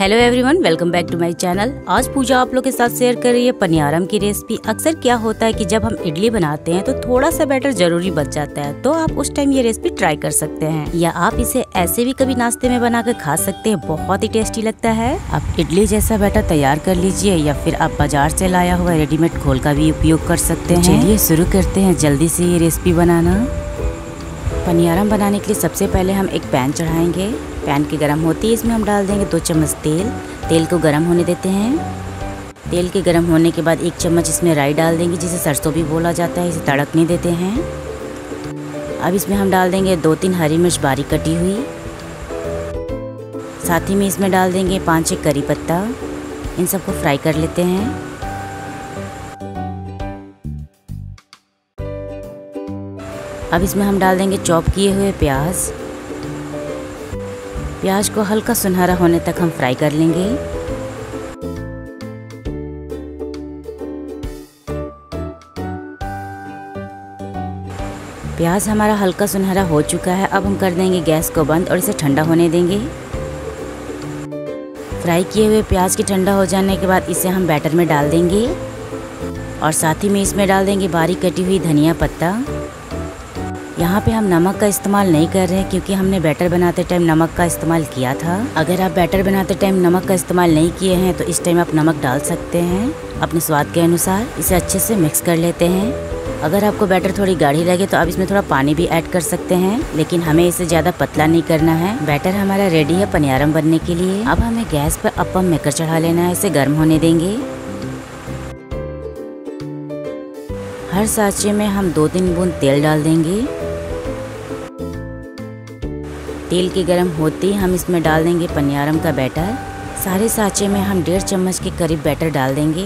Hello everyone, welcome back to my channel. आज पूजा आप लोग के साथ शेयर कर रही है पनियारम की रेसिपी। अक्सर क्या होता है कि जब हम इडली बनाते हैं तो थोड़ा सा बैटर जरूरी बच जाता है, तो आप उस टाइम ये रेसिपी ट्राई कर सकते हैं, या आप इसे ऐसे भी कभी नाश्ते में बना कर खा सकते हैं। बहुत ही टेस्टी लगता है। आप इडली जैसा बैटर तैयार कर लीजिए, या फिर आप बाजार से लाया हुआ रेडीमेड घोल का भी उपयोग कर सकते हैं। चलिए शुरू करते हैं जल्दी से ये रेसिपी बनाना। पनियारम बनाने के लिए सबसे पहले हम एक पैन चढ़ाएंगे। पैन की गर्म होती है, इसमें हम डाल देंगे 2 चम्मच तेल। तेल को गर्म होने देते हैं। तेल के गर्म होने के बाद 1 चम्मच इसमें राई डाल देंगे, जिसे सरसों भी बोला जाता है। इसे तड़कने देते हैं। अब इसमें हम डाल देंगे 2-3 हरी मिर्च बारीक कटी हुई। साथ ही में इसमें डाल देंगे 5-6 करी पत्ता। इन सबको फ्राई कर लेते हैं। अब इसमें हम डाल देंगे चॉप किए हुए प्याज। प्याज को हल्का सुनहरा होने तक हम फ्राई कर लेंगे। प्याज हमारा हल्का सुनहरा हो चुका है। अब हम कर देंगे गैस को बंद और इसे ठंडा होने देंगे। फ्राई किए हुए प्याज के ठंडा हो जाने के बाद इसे हम बैटर में डाल देंगे, और साथ ही में इसमें डाल देंगे बारीक कटी हुई धनिया पत्ता। यहाँ पे हम नमक का इस्तेमाल नहीं कर रहे हैं, क्योंकि हमने बैटर बनाते टाइम नमक का इस्तेमाल किया था। अगर आप बैटर बनाते टाइम नमक का इस्तेमाल नहीं किए हैं तो इस टाइम आप नमक डाल सकते हैं अपने स्वाद के अनुसार। इसे अच्छे से मिक्स कर लेते हैं। अगर आपको बैटर थोड़ी गाढ़ी लगे तो आप इसमें थोड़ा पानी भी ऐड कर सकते हैं, लेकिन हमें इसे ज़्यादा पतला नहीं करना है। बैटर हमारा रेडी है पनियारम बनने के लिए। अब हमें गैस पर अप्पम मेकर चढ़ा लेना है। इसे गर्म होने देंगे। हर सांचे में हम 2-3 बूंद तेल डाल देंगे। तेल के गर्म होते ही हम इसमें डाल देंगे पनियारम का बैटर। सारे सांचे में हम 1.5 चम्मच के करीब बैटर डाल देंगे।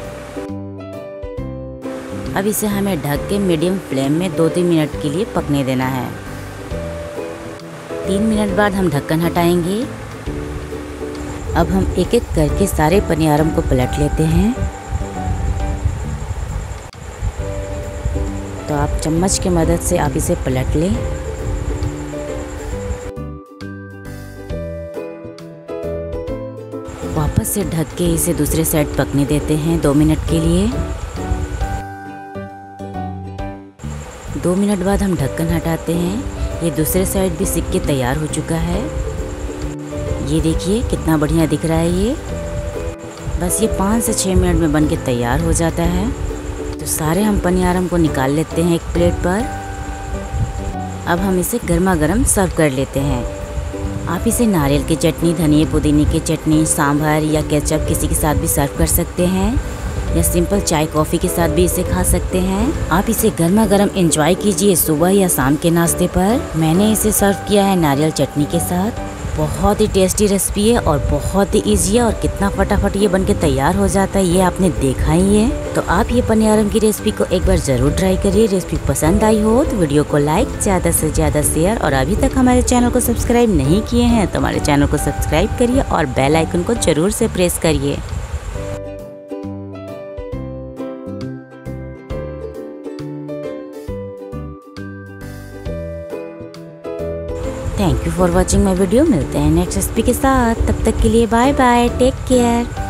अब इसे हमें ढक के मीडियम फ्लेम में 2-3 मिनट के लिए पकने देना है। 3 मिनट बाद हम ढक्कन हटाएंगे। अब हम एक एक करके सारे पनियारम को पलट लेते हैं। तो आप चम्मच की मदद से आप इसे पलट लें। वापस से ढक के इसे दूसरे साइड पकने देते हैं 2 मिनट के लिए। 2 मिनट बाद हम ढक्कन हटाते हैं। ये दूसरे साइड भी सिक के तैयार हो चुका है। ये देखिए कितना बढ़िया दिख रहा है ये। बस ये 5 से 6 मिनट में बन के तैयार हो जाता है। तो सारे हम पनियारम को निकाल लेते हैं एक प्लेट पर। अब हम इसे गर्मा गर्म सर्व कर लेते हैं। आप इसे नारियल की चटनी, धनिया पुदीने की चटनी, सांभर या केचप किसी के साथ भी सर्व कर सकते हैं, या सिंपल चाय कॉफ़ी के साथ भी इसे खा सकते हैं। आप इसे गर्मा गर्म एंजॉय कीजिए सुबह या शाम के नाश्ते पर। मैंने इसे सर्व किया है नारियल चटनी के साथ। बहुत ही टेस्टी रेसिपी है और बहुत ही ईजी है, और कितना फटाफट ये बनके तैयार हो जाता है ये आपने देखा ही है। तो आप ये पनियारम की रेसिपी को एक बार ज़रूर ट्राई करिए। रेसिपी पसंद आई हो तो वीडियो को लाइक, ज़्यादा से ज़्यादा शेयर, और अभी तक हमारे चैनल को सब्सक्राइब नहीं किए हैं तो हमारे चैनल को सब्सक्राइब करिए और बेल आइकन को ज़रूर से प्रेस करिए। Thank you for watching my video. मिलते हैं नेक्स्ट रेसिपी के साथ। तब तक के लिए बाय बाय, टेक केयर।